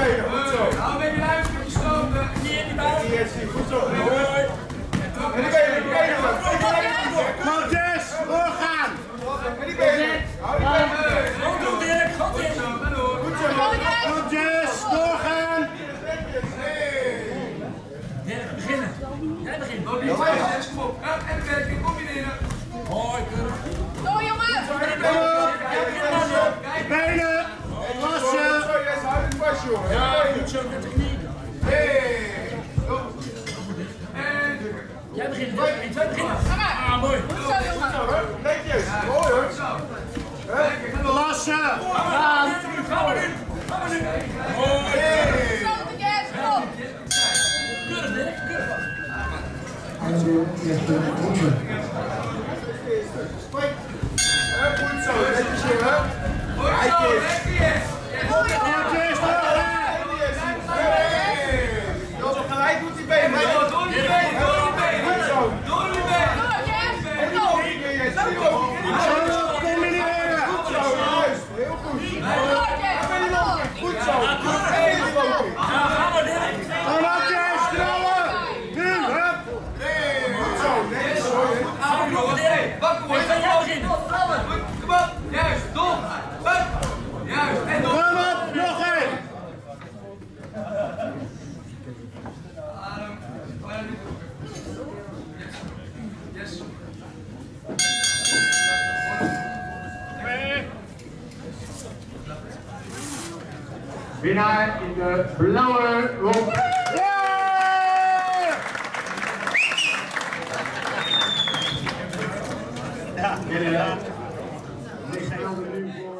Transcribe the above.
benen, goed zo. Hou een beetje luid met je stoten. Goed zo. Mooi. En die benen. Matjes, doorgaan. En die benen. Hou die benen. Goed Dirk, goed Dirk. Goed zo. Matjes, doorgaan. Dirk, beginnen. Jij begint. Kom op. En werken, combineren. Mooi, keurig. Door jongen! Benen, lassen. Zo, jij houdt het vast, jongen. Ja, goed zo, met de knie. En Jij begint. 1, 2, beginnen. Ah, mooi. Goed zo jongen! netjes. Mooi hoor. Lassen. Gaan we nu. Mooi. Stoten Jess, kom! Keurig Dirk, keurig. Goed zo, netjes jongen. Matjes, doorgaan. Dat is gelijk goed die benen. Door Jess! Kom! Zo, combineren. Heel goed. Door Jess! Goed zo. Ja, gaan we Dirk. Matjes, knallen. Nu, hup. Goed zo, netjes hoor. Gaan we nog Dirk. Wakker worden. Jij beginnen. Kom op, juist, dom. Juist, en dom. Kom op, nog één. Yes. Winnaar in de blauwe rond. Ja! Ja.